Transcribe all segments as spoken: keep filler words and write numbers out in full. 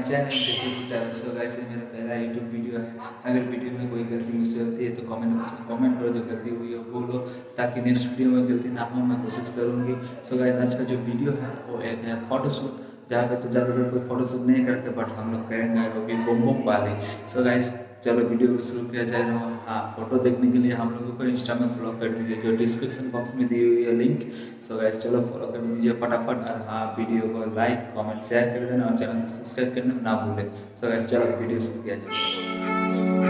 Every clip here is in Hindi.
चैनल जैसे सो गाइस ये मेरा पहला यूट्यूब वीडियो है। अगर वीडियो में कोई गलती मुझसे होती है तो कमेंट बॉक्स में कमेंट करो, जो गलती हुई है बोलो, ताकि नेक्स्ट वीडियो में गलती ना हो, मैं कोशिश करूँगी। सो गाइस आज का जो वीडियो है वो एक है फोटोशूट, जहाँ पे तो ज़्यादातर कोई फोटोशूट नहीं करते, बट हम लोग करेंगे वो भी बम बम वाली। सो गाइस चलो वीडियो को शुरू किया जाए। हाँ, फोटो देखने के लिए हम लोगों को इंस्टा में फॉलो कर दीजिए, जो डिस्क्रिप्शन बॉक्स में दी हुई है लिंक। सो गाइस चलो फॉलो कर दीजिए फटाफट, और हाँ वीडियो को लाइक कमेंट शेयर कर देना और चैनल को सब्सक्राइब करना ना भूलें। सो गाइस चलो वीडियो शुरू किया जाए।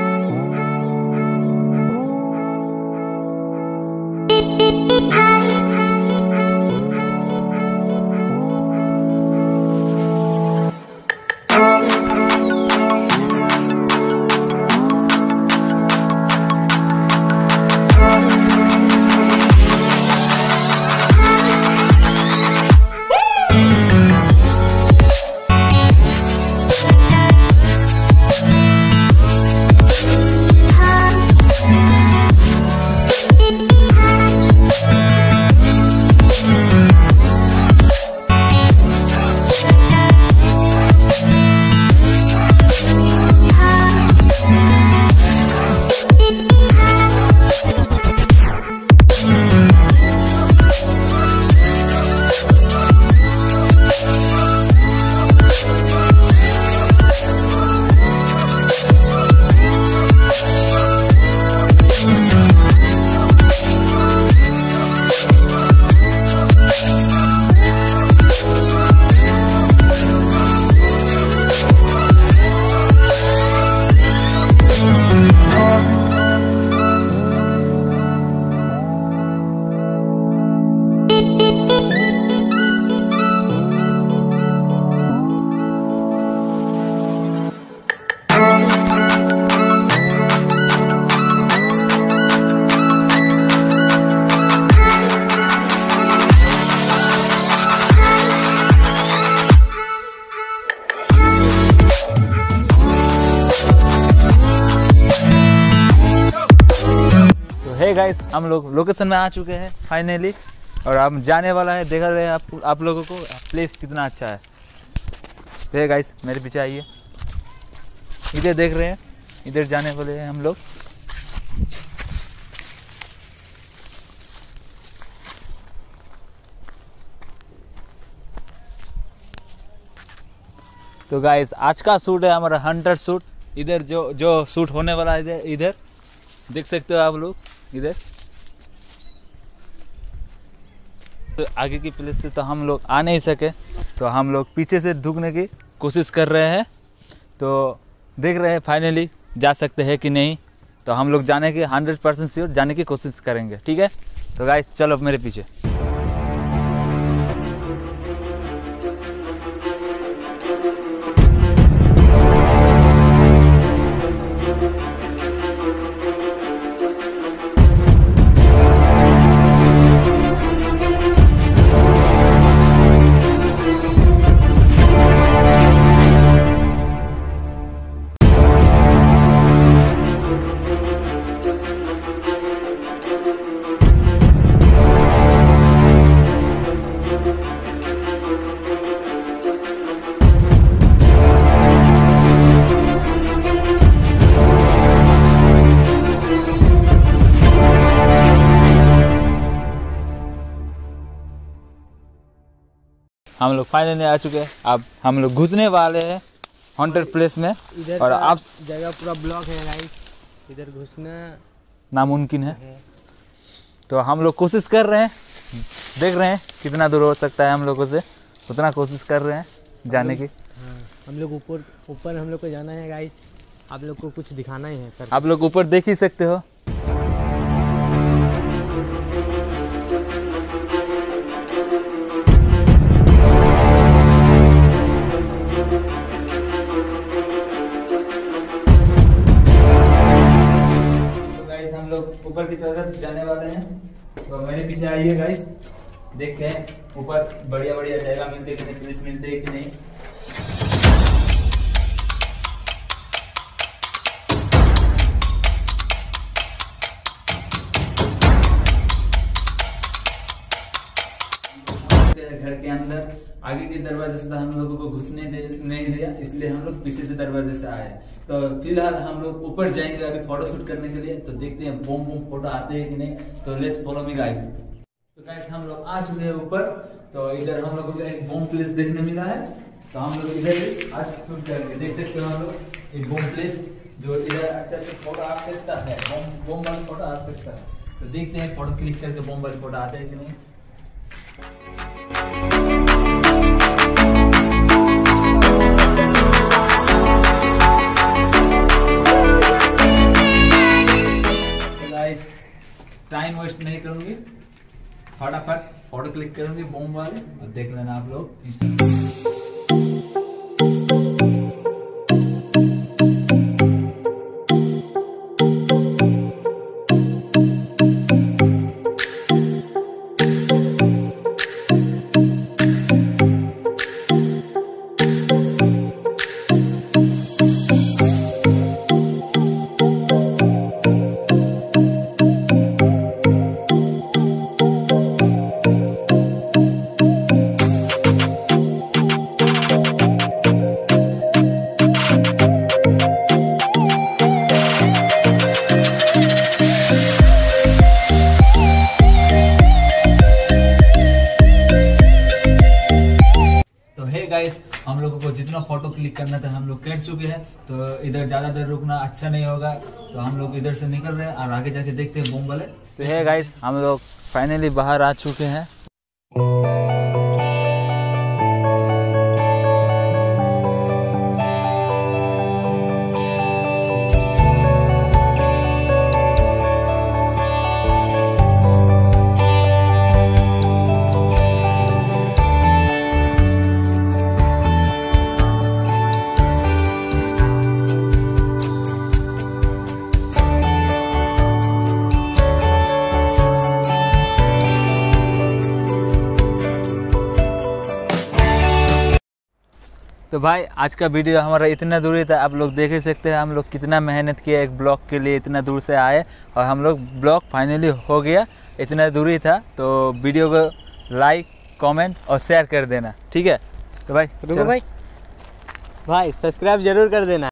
हे गाइस, हम लोग लोकेशन में आ चुके हैं फाइनली, और हम जाने वाला है। देख रहे हैं आप आप लोगों को प्लेस कितना अच्छा है। तो हे गाइस मेरे पीछे आइए, इधर देख रहे हैं, इधर जाने वाले हैं हम लोग। तो गाइस आज का शूट है हमारा हंटर शूट। इधर जो जो शूट होने वाला है इधर देख सकते हो आप लोग। इधर तो आगे की प्लेस से तो हम लोग आ नहीं सके, तो हम लोग पीछे से ढूंढने की कोशिश कर रहे हैं। तो देख रहे हैं फाइनली जा सकते हैं कि नहीं। तो हम लोग जाने की हंड्रेड परसेंट श्योर जाने की कोशिश करेंगे, ठीक है। तो गाइस चलो मेरे पीछे। हम लोग फाइनली आ चुके हैं। अब हम लोग घुसने वाले हैं हॉन्टेड प्लेस में, और आप जगह पूरा ब्लॉक है गाइस, इधर घुसना नामुमकिन है। तो हम लोग कोशिश कर रहे हैं, देख रहे हैं कितना दूर हो सकता है हम लोगों से, उतना कोशिश कर रहे हैं जाने की। हाँ, हम लोग ऊपर ऊपर हम लोग को जाना है गाइस, आप लोग को कुछ दिखाना ही है कर। आप लोग ऊपर देख ही सकते हो। ऊपर की तरफ जाने वाले हैं, तो मेरे पीछे आइए गाइस, देखते हैं ऊपर बढ़िया बढ़िया जगह मिलते हैं कि नहीं, प्लेस मिलते हैं कि नहीं। चुके हैं घर के अंदर। आगे के दरवाजे से हम लोगों को घुसने दे नहीं दिया, इसलिए हम लोग पीछे से दरवाजे से आए। तो फिलहाल हम लोग ऊपर जाएंगे अभी फोटो शूट करने के लिए, तो देखते हैं बूम बूम फोटो आते हैं कि नहीं। तो लेट्स फॉलो मी गाइस। तो गाइस हम लोग आ चुके हैं ऊपर। तो इधर हम लोगों को एक बूम प्लेस देखने मिला है, तो हम लोग इधर आज शूट करेंगे। देख सकते हो हम लोग एक बूम प्लेस जो इधर अच्छा अच्छा फोटो आ सकता है, बम बम वाली फोटो आ सकता है। तो देखते हैं फोटो क्लिक करके बम वाली फोटो आते हैं कि नहीं। गाइस टाइम वेस्ट नहीं करूंगी, फटाफट फोटो क्लिक करूंगी बम वाले, और देख लेना आप लोग। गाइस हम लोगों को जितना फोटो क्लिक करना था हम लोग कर चुके हैं, तो इधर ज्यादा देर रुकना अच्छा नहीं होगा। तो हम लोग इधर से निकल रहे हैं और आगे जाके देखते हैं बम वाले। तो है गाइस हम लोग फाइनली बाहर आ चुके हैं। तो भाई आज का वीडियो हमारा इतना दूरी था, आप लोग देख ही सकते हैं हम लोग कितना मेहनत किया एक ब्लॉग के लिए, इतना दूर से आए और हम लोग ब्लॉग फाइनली हो गया। इतना दूरी था, तो वीडियो को लाइक कमेंट और शेयर कर देना, ठीक है। तो भाई रुको भाई भाई सब्सक्राइब जरूर कर देना।